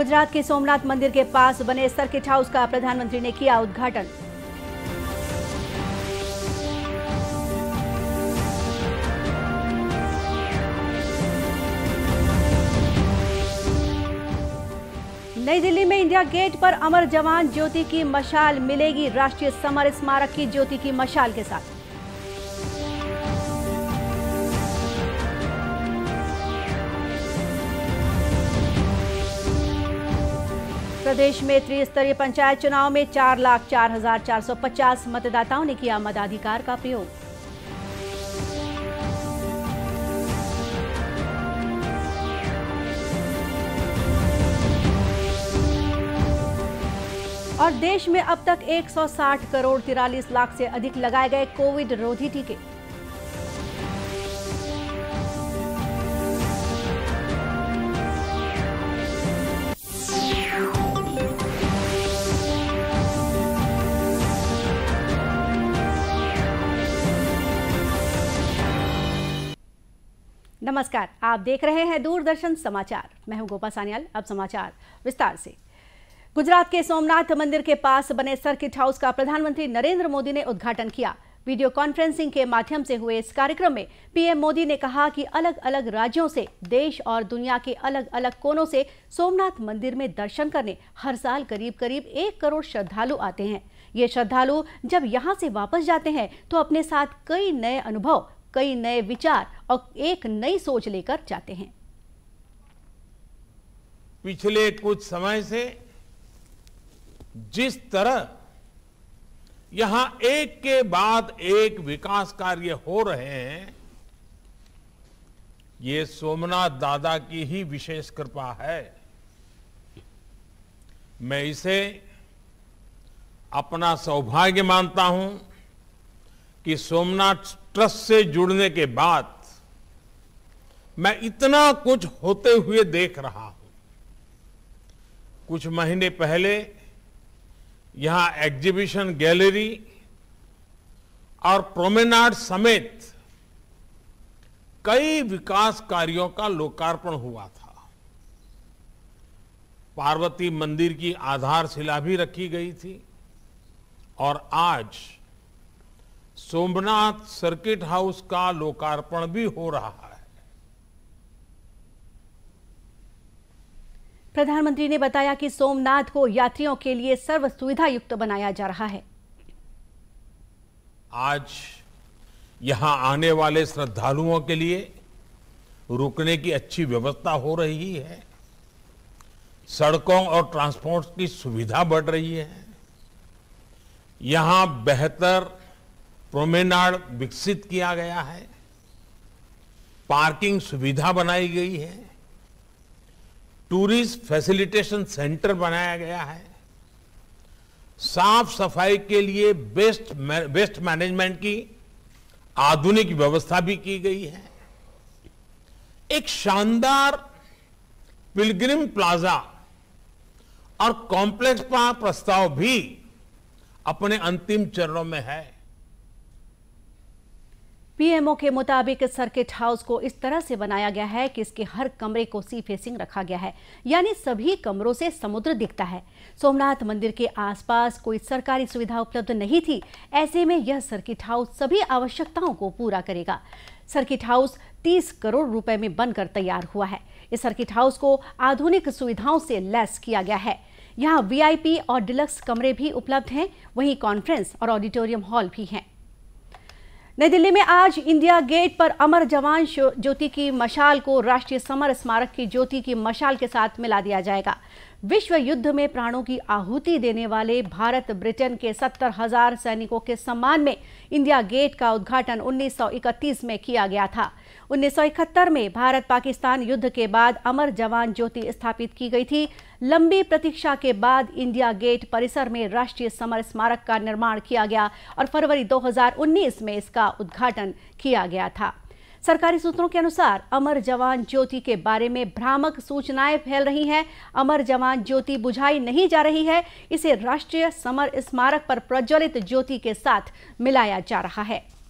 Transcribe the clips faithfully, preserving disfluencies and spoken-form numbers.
गुजरात के सोमनाथ मंदिर के पास बने सर्किट हाउस का प्रधानमंत्री ने किया उद्घाटन। नई दिल्ली में इंडिया गेट पर अमर जवान ज्योति की मशाल मिलेगी राष्ट्रीय समर स्मारक की ज्योति की मशाल के साथ। प्रदेश में त्रिस्तरीय पंचायत चुनाव में चार लाख चार हजार चार सौ पचास मतदाताओं ने किया मताधिकार का प्रयोग। और देश में अब तक एक सौ साठ करोड़ तिरालीस लाख से अधिक लगाए गए कोविड रोधी टीके। नमस्कार, आप देख रहे हैं दूरदर्शन समाचार। मैं हूं गोपा सान्याल। अब समाचार विस्तार से। गुजरात के सोमनाथ मंदिर के पास बने सर्किट हाउस का प्रधानमंत्री नरेंद्र मोदी ने उद्घाटन किया। वीडियो कॉन्फ्रेंसिंग के माध्यम से हुए इस कार्यक्रम में पीएम मोदी ने कहा कि अलग अलग राज्यों से, देश और दुनिया के अलग अलग कोनों से सोमनाथ मंदिर में दर्शन करने हर साल करीब करीब एक करोड़ श्रद्धालु आते हैं। ये श्रद्धालु जब यहाँ से वापस जाते हैं तो अपने साथ कई नए अनुभव, कई नए विचार और एक नई सोच लेकर जाते हैं। पिछले कुछ समय से जिस तरह यहां एक के बाद एक विकास कार्य हो रहे हैं, ये सोमनाथ दादा की ही विशेष कृपा है। मैं इसे अपना सौभाग्य मानता हूं कि सोमनाथ ट्रस्ट से जुड़ने के बाद मैं इतना कुछ होते हुए देख रहा हूं। कुछ महीने पहले यहां एग्जीबिशन गैलरी और प्रोमेनाड समेत कई विकास कार्यों का लोकार्पण हुआ था। पार्वती मंदिर की आधारशिला भी रखी गई थी और आज सोमनाथ सर्किट हाउस का लोकार्पण भी हो रहा है। प्रधानमंत्री ने बताया कि सोमनाथ को यात्रियों के लिए सर्व सुविधा युक्त बनाया जा रहा है। आज यहां आने वाले श्रद्धालुओं के लिए रुकने की अच्छी व्यवस्था हो रही है। सड़कों और ट्रांसपोर्ट की सुविधा बढ़ रही है। यहां बेहतर प्रोमेनाड विकसित किया गया है। पार्किंग सुविधा बनाई गई है। टूरिस्ट फैसिलिटेशन सेंटर बनाया गया है। साफ सफाई के लिए बेस्ट वेस्ट मैनेजमेंट की आधुनिक व्यवस्था भी की गई है। एक शानदार पिलग्रिम प्लाजा और कॉम्प्लेक्स का प्रस्ताव भी अपने अंतिम चरणों में है। पीएमओ के मुताबिक सर्किट हाउस को इस तरह से बनाया गया है कि इसके हर कमरे को सी फेसिंग रखा गया है, यानी सभी कमरों से समुद्र दिखता है। सोमनाथ मंदिर के आसपास कोई सरकारी सुविधा उपलब्ध नहीं थी। ऐसे में यह सर्किट हाउस सभी आवश्यकताओं को पूरा करेगा। सर्किट हाउस तीस करोड़ रुपए में बनकर तैयार हुआ है। इस सर्किट हाउस को आधुनिक सुविधाओं से लैस किया गया है। यहाँ वीआईपी और डिलक्स कमरे भी उपलब्ध हैं, वहीं कॉन्फ्रेंस और ऑडिटोरियम हॉल भी हैं। नई दिल्ली में आज इंडिया गेट पर अमर जवान ज्योति की मशाल को राष्ट्रीय समर स्मारक की ज्योति की मशाल के साथ मिला दिया जाएगा। विश्व युद्ध में प्राणों की आहुति देने वाले भारत ब्रिटेन के सत्तर हजार सैनिकों के सम्मान में इंडिया गेट का उद्घाटन उन्नीस सौ इकतीस में किया गया था। उन्नीस सौ इकहत्तर में भारत पाकिस्तान युद्ध के बाद अमर जवान ज्योति स्थापित की गई थी। लंबी प्रतीक्षा के बाद इंडिया गेट परिसर में राष्ट्रीय समर स्मारक का निर्माण किया गया और फरवरी दो हज़ार उन्नीस में इसका उद्घाटन किया गया था। सरकारी सूत्रों के अनुसार अमर जवान ज्योति के बारे में भ्रामक सूचनाएं फैल रही हैं। अमर जवान ज्योति बुझाई नहीं जा रही है, इसे राष्ट्रीय समर स्मारक पर प्रज्वलित ज्योति के साथ मिलाया जा रहा है।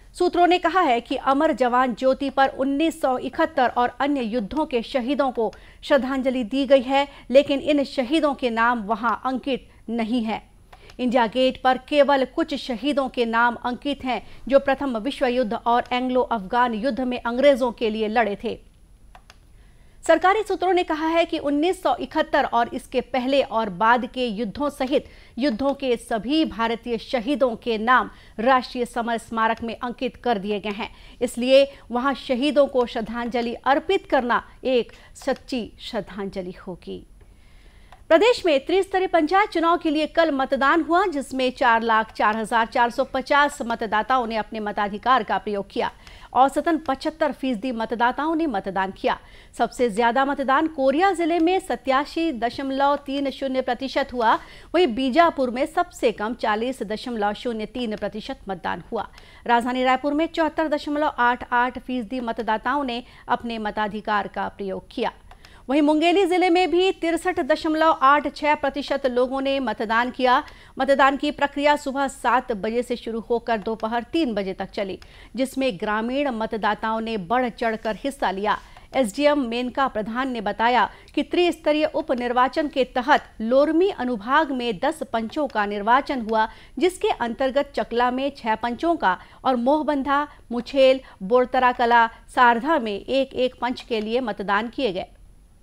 सूत्रों ने कहा है कि अमर जवान ज्योति पर उन्नीस सौ इकहत्तर और अन्य युद्धों के शहीदों को श्रद्धांजलि दी गई है, लेकिन इन शहीदों के नाम वहां अंकित नहीं है। इंडिया गेट पर केवल कुछ शहीदों के नाम अंकित हैं जो प्रथम विश्व युद्ध और एंग्लो अफगान युद्ध में अंग्रेजों के लिए लड़े थे। सरकारी सूत्रों ने कहा है कि उन्नीस सौ इकहत्तर और इसके पहले और बाद के युद्धों सहित युद्धों के सभी भारतीय शहीदों के नाम राष्ट्रीय समर स्मारक में अंकित कर दिए गए हैं। इसलिए वहां शहीदों को श्रद्धांजलि अर्पित करना एक सच्ची श्रद्धांजलि होगी। प्रदेश में त्रिस्तरीय पंचायत चुनाव के लिए कल मतदान हुआ, जिसमें चार लाख चार हजार चार सौ पचास मतदाताओं ने अपने मताधिकार का प्रयोग किया। औसतन पचहत्तर फीसदी मतदाताओं ने मतदान किया। सबसे ज्यादा मतदान कोरिया जिले में सत्यासी दशमलव तीन शून्य प्रतिशत हुआ, वहीं बीजापुर में सबसे कम चालीस दशमलव शून्य तीन प्रतिशत मतदान हुआ। राजधानी रायपुर में चौहत्तर दशमलव आठ आठ फीसदी मतदाताओं ने अपने मताधिकार का प्रयोग किया। वहीं मुंगेली जिले में भी तिरसठ दशमलव आठ छह प्रतिशत लोगों ने मतदान किया। मतदान की प्रक्रिया सुबह सात बजे से शुरू होकर दोपहर तीन बजे तक चली, जिसमें ग्रामीण मतदाताओं ने बढ़ चढ़कर हिस्सा लिया। एसडीएम मेनका प्रधान ने बताया कि त्रिस्तरीय उप निर्वाचन के तहत लोरमी अनुभाग में दस पंचों का निर्वाचन हुआ, जिसके अंतर्गत चकला में छह पंचों का और मोहबंधा, मुछेल, बोरतरा कला, सारधा में एक एक पंच के लिए मतदान किए गए।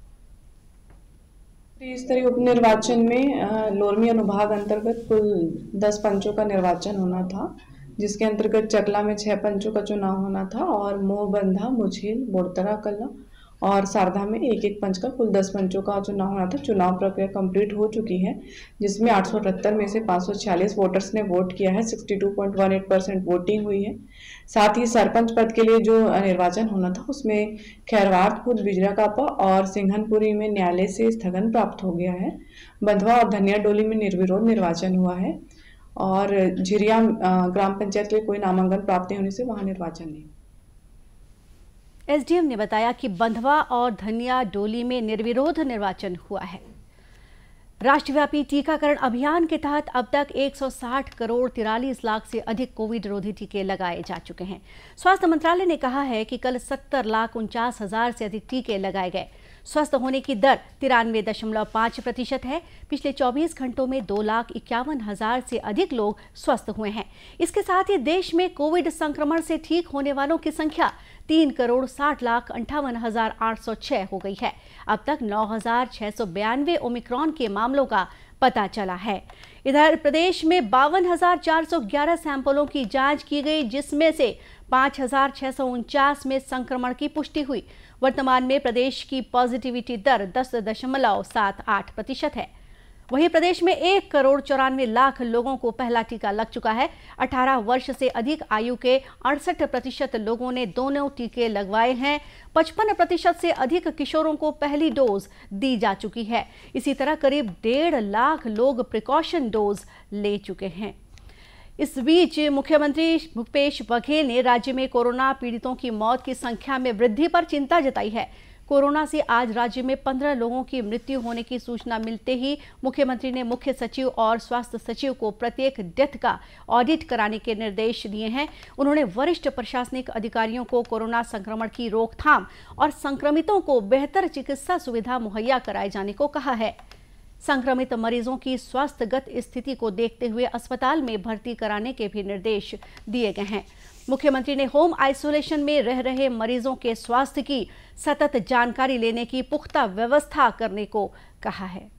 त्रिस्तरीय उपनिर्वाचन में लोरमी अनुभाग अंतर्गत कुल दस पंचों का निर्वाचन होना था, जिसके अंतर्गत चकला में छह पंचों का चुनाव होना था और मोहबंधा, मुछेल, बोरतरा कला और सारधा में एक एक पंच का कुल दस पंचों का चुनाव होना था। चुनाव प्रक्रिया कंप्लीट हो चुकी है, जिसमें आठ सौ अठहत्तर में से पाँच सौ छियालीस वोटर्स ने वोट किया है। बासठ पॉइंट एक आठ परसेंट वोटिंग हुई है। साथ ही सरपंच पद के लिए जो निर्वाचन होना था उसमें खैरवार, खुद बिजराकापा और सिंघनपुरी में न्यायालय से स्थगन प्राप्त हो गया है। बंधवा और धनिया डोली में निर्विरोध निर्वाचन हुआ है और झिरिया ग्राम पंचायत के कोई नामांकन प्राप्त नहीं होने से वहां निर्वाचन नहीं। एसडीएम ने बताया कि बंधवा और धनिया डोली में निर्विरोध निर्वाचन हुआ है। राष्ट्रव्यापी टीकाकरण अभियान के तहत अब तक एक सौ साठ करोड़ तिरालीस लाख से अधिक कोविड रोधी टीके लगाए जा चुके हैं। स्वास्थ्य मंत्रालय ने कहा है कि कल सत्तर लाख उनचास हजार से अधिक टीके लगाए गए। स्वस्थ होने की दर तिरानवे दशमलव पाँच प्रतिशत है। पिछले चौबीस घंटों में दो लाख इक्यावन हजार से अधिक लोग स्वस्थ हुए हैं। इसके साथ ही देश में कोविड संक्रमण से ठीक होने वालों की संख्या तीन करोड़ साठ लाख अंठावन हजार आठ सौ छह हो गई है। अब तक नौ हजार छह सौ बयानवे ओमिक्रॉन के मामलों का पता चला है। इधर प्रदेश में बावन हजार चार सौ ग्यारह सैंपलों की जांच की गई, जिसमें से पाँच हजार छह सौ उनचास में संक्रमण की पुष्टि हुई। वर्तमान में प्रदेश की पॉजिटिविटी दर दस दशमलव सात आठ प्रतिशत है। वहीं प्रदेश में एक करोड़ चौरानवे लाख लोगों को पहला टीका लग चुका है। अठारह वर्ष से अधिक आयु के अड़सठ प्रतिशत लोगों ने दोनों टीके लगवाए हैं। पचपन प्रतिशत से अधिक किशोरों को पहली डोज दी जा चुकी है। इसी तरह करीब डेढ़ लाख लोग प्रिकॉशन डोज ले चुके हैं। इस बीच मुख्यमंत्री भूपेश बघेल ने राज्य में कोरोना पीड़ितों की मौत की संख्या में वृद्धि पर चिंता जताई है। कोरोना से आज राज्य में पंद्रह लोगों की मृत्यु होने की सूचना मिलते ही मुख्यमंत्री ने मुख्य सचिव और स्वास्थ्य सचिव को प्रत्येक डेथ का ऑडिट कराने के निर्देश दिए हैं। उन्होंने वरिष्ठ प्रशासनिक अधिकारियों को कोरोना संक्रमण की रोकथाम और संक्रमितों को बेहतर चिकित्सा सुविधा मुहैया कराए जाने को कहा है। संक्रमित मरीजों की स्वास्थ्यगत स्थिति को देखते हुए अस्पताल में भर्ती कराने के भी निर्देश दिए गए हैं। मुख्यमंत्री ने होम आइसोलेशन में रह रहे मरीजों के स्वास्थ्य की सतत जानकारी लेने की पुख्ता व्यवस्था करने को कहा है।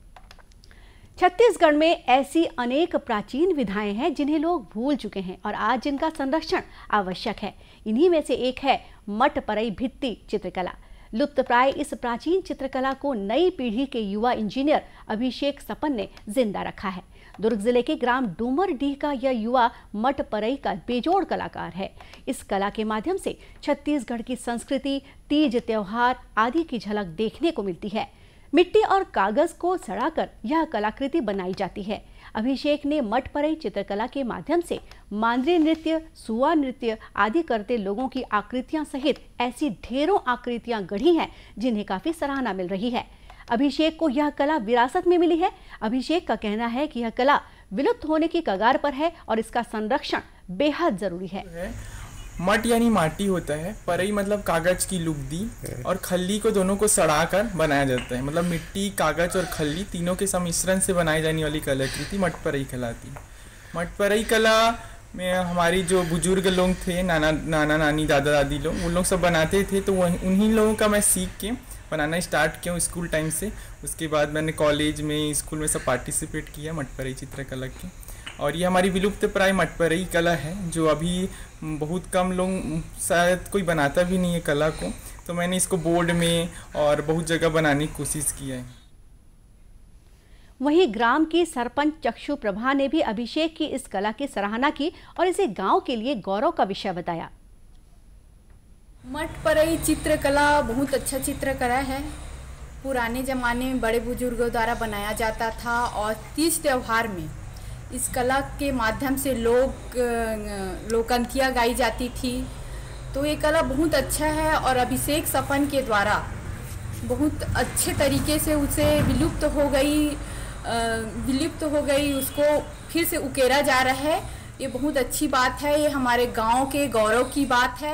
छत्तीसगढ़ में ऐसी अनेक प्राचीन विधाएं हैं जिन्हें लोग भूल चुके हैं और आज जिनका संरक्षण आवश्यक है। इन्हीं में से एक है मटपरई भित्ति चित्रकला। लुप्तप्राय इस प्राचीन चित्रकला को नई पीढ़ी के युवा इंजीनियर अभिषेक सपन ने जिंदा रखा है। दुर्ग जिले के ग्राम डूमरडीह का यह युवा मटपरई का बेजोड़ कलाकार है। इस कला के माध्यम से छत्तीसगढ़ की संस्कृति, तीज त्योहार आदि की झलक देखने को मिलती है। मिट्टी और कागज को सड़ाकर यह कलाकृति बनाई जाती है। अभिषेक ने मटपरई चित्रकला के माध्यम से मांद्री नृत्य, सुआ नृत्य आदि करते लोगों की आकृतियां सहित ऐसी ढेरों आकृतियां गढ़ी हैं जिन्हें काफी सराहना मिल रही है। अभिषेक को यह कला विरासत में मिली है। अभिषेक का कहना है कि यह कला विलुप्त होने की कगार पर है और इसका संरक्षण बेहद जरूरी है। मट यानी माटी होता है, परई मतलब कागज की लुगदी, और खल्ली को दोनों को सड़ाकर बनाया जाता है। मतलब मिट्टी, कागज और खल्ली तीनों के सम्मिश्रण से बनाई जाने वाली कलाकृति मट परई कहलाती है। मट परई कला में हमारी जो बुजुर्ग लोग थे, नाना नाना नानी दादा दादी लोग, वो लोग सब बनाते थे, तो वह उन्हीं लोगों का मैं सीख के बनाना स्टार्ट किया स्कूल टाइम से। उसके बाद मैंने कॉलेज में, स्कूल में सब पार्टिसिपेट किया मट परई चित्रकला के। और ये हमारी विलुप्त प्राय मट परई कला है, जो अभी बहुत कम लोग, शायद कोई बनाता भी नहीं है कला को, तो मैंने इसको बोर्ड में और बहुत जगह बनाने की कोशिश की है। वहीं ग्राम की सरपंच चक्षु प्रभा ने भी अभिषेक की इस कला की सराहना की और इसे गांव के लिए गौरव का विषय बताया। मट परई चित्रकला बहुत अच्छा चित्रकला है। पुराने ज़माने में बड़े बुजुर्गों द्वारा बनाया जाता था और तीज त्योहार में इस कला के माध्यम से लोग लोकंतियाँ गाई जाती थी। तो ये कला बहुत अच्छा है और अभिषेक सपन के द्वारा बहुत अच्छे तरीके से उसे विलुप्त हो गई विलुप्त हो गई उसको फिर से उकेरा जा रहा है। ये बहुत अच्छी बात है, ये हमारे गांव के गौरव की बात है।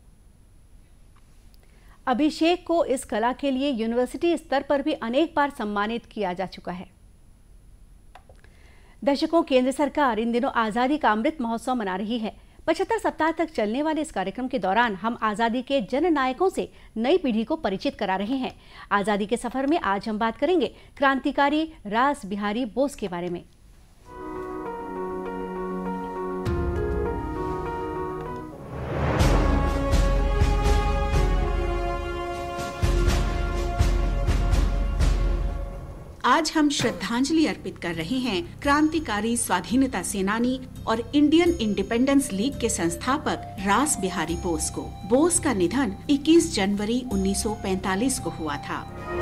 अभिषेक को इस कला के लिए यूनिवर्सिटी स्तर पर भी अनेक बार सम्मानित किया जा चुका है। दर्शकों, केंद्र सरकार इन दिनों आज़ादी का अमृत महोत्सव मना रही है। पचहत्तर सप्ताह तक चलने वाले इस कार्यक्रम के दौरान हम आज़ादी के जननायकों से नई पीढ़ी को परिचित करा रहे हैं। आज़ादी के सफर में आज हम बात करेंगे क्रांतिकारी रास बिहारी बोस के बारे में। आज हम श्रद्धांजलि अर्पित कर रहे हैं क्रांतिकारी स्वाधीनता सेनानी और इंडियन इंडिपेंडेंस लीग के संस्थापक रास बिहारी बोस को। बोस का निधन इक्कीस जनवरी उन्नीस सौ पैंतालीस को हुआ था।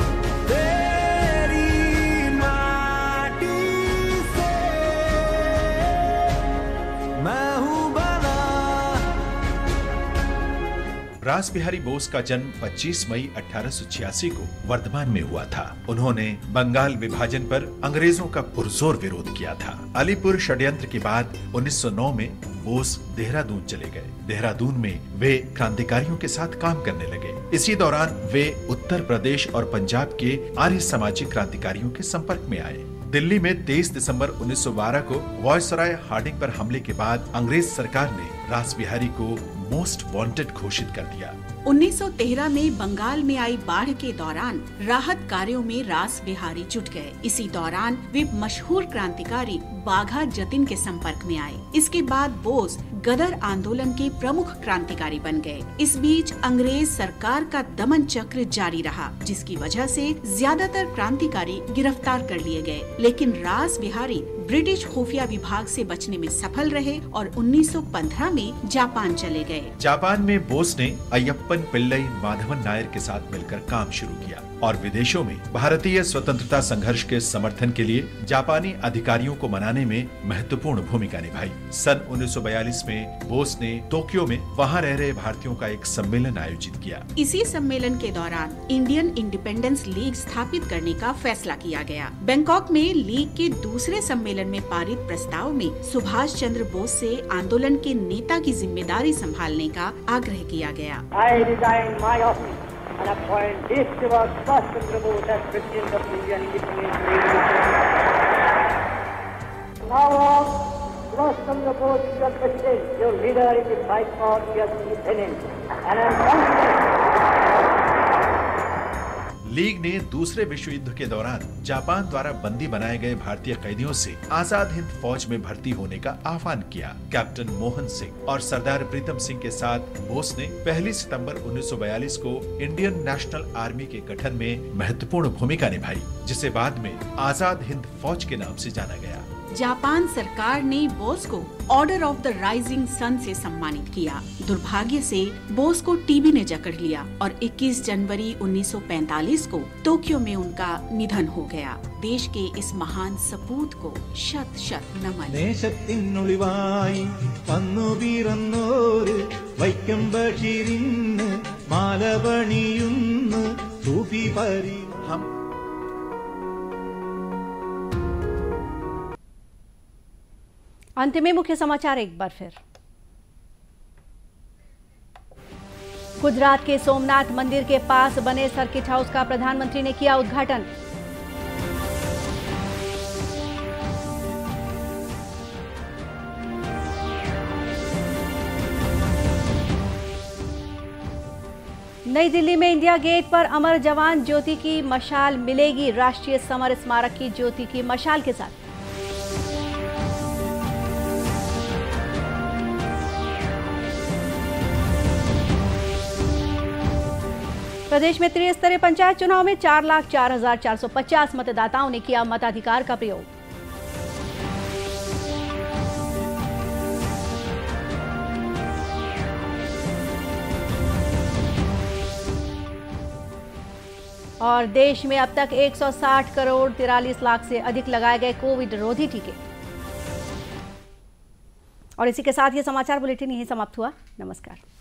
रास बिहारी बोस का जन्म पच्चीस मई अठारह सौ छियासी को वर्धमान में हुआ था। उन्होंने बंगाल विभाजन पर अंग्रेजों का पुरजोर विरोध किया था। अलीपुर षड्यंत्र के बाद उन्नीस सौ नौ में बोस देहरादून चले गए। देहरादून में वे क्रांतिकारियों के साथ काम करने लगे। इसी दौरान वे उत्तर प्रदेश और पंजाब के आर्य सामाजिक क्रांतिकारियों के संपर्क में आए। दिल्ली में तेईस दिसंबर उन्नीस सौ बारह को वायसराय हार्डिंग पर हमले के बाद अंग्रेज सरकार ने रास बिहारी को मोस्ट वांटेड घोषित कर दिया। उन्नीस सौ तेरह में बंगाल में आई बाढ़ के दौरान राहत कार्यों में रास बिहारी जुट गए। इसी दौरान वे मशहूर क्रांतिकारी बाघा जतिन के संपर्क में आए। इसके बाद बोस गदर आंदोलन के प्रमुख क्रांतिकारी बन गए। इस बीच अंग्रेज सरकार का दमन चक्र जारी रहा, जिसकी वजह से ज्यादातर क्रांतिकारी गिरफ्तार कर लिए गए। लेकिन रास बिहारी ब्रिटिश खुफिया विभाग से बचने में सफल रहे और उन्नीस सौ पंद्रह में जापान चले गए। जापान में बोस ने अय्यप्पन पिल्लई माधवन नायर के साथ मिलकर काम शुरू किया और विदेशों में भारतीय स्वतंत्रता संघर्ष के समर्थन के लिए जापानी अधिकारियों को मनाने में महत्वपूर्ण भूमिका निभाई। सन उन्नीस सौ बयालीस में बोस ने टोक्यो में वहां रह रहे भारतीयों का एक सम्मेलन आयोजित किया। इसी सम्मेलन के दौरान इंडियन इंडिपेंडेंस लीग स्थापित करने का फैसला किया गया। बैंकॉक में लीग के दूसरे सम्मेलन में पारित प्रस्ताव में सुभाष चंद्र बोस से आंदोलन के नेता की जिम्मेदारी संभालने का आग्रह किया गया। And appoint this was Subhash Chandra Bose as President of Indian Independence League. Now, Subhash Chandra Bose is your President, your leader in the fight for India's independence, and I am confident. League ने दूसरे विश्व युद्ध के दौरान Japan द्वारा बंदी बनाए गए भारतीय कैदियों से आजाद हिंद फौज में भर्ती होने का आह्वान किया। कैप्टन मोहन सिंह और सरदार प्रीतम सिंह के साथ बोस ने पहली सितंबर उन्नीस सौ बयालीस को इंडियन नेशनल आर्मी के गठन में महत्वपूर्ण भूमिका निभाई, जिसे बाद में आजाद हिंद फौज के नाम से जाना गया। जापान सरकार ने बोस को order of the rising sun से सम्मानित किया। दुर्भाग्य से बोस को टीबी ने जकड़ लिया और इक्कीस जनवरी उन्नीस सौ पैंतालीस को टोक्यो में उनका निधन हो गया। देश के इस महान सपूत को शत शत नमन। ദേശത്തിനുളിവായി വന്നു പിറന്നോര് വൈക്കം ബഷീറിന് മാലപണിയുന്നു സൂഫി പരി हम अंत में मुख्य समाचार एक बार फिर। गुजरात के सोमनाथ मंदिर के पास बने सर्किट हाउस का प्रधानमंत्री ने किया उद्घाटन। नई दिल्ली में इंडिया गेट पर अमर जवान ज्योति की मशाल मिलेगी। राष्ट्रीय समर स्मारक की ज्योति की मशाल के साथ प्रदेश में त्रिस्तरीय पंचायत चुनाव में चार लाख चार हजार चार सौ पचास मतदाताओं ने किया मताधिकार का प्रयोग। और देश में अब तक एक सौ साठ करोड़ तिरालीस लाख से अधिक लगाए गए कोविड रोधी टीके। और इसी के साथ ये समाचार बुलेटिन यहीं समाप्त हुआ। नमस्कार।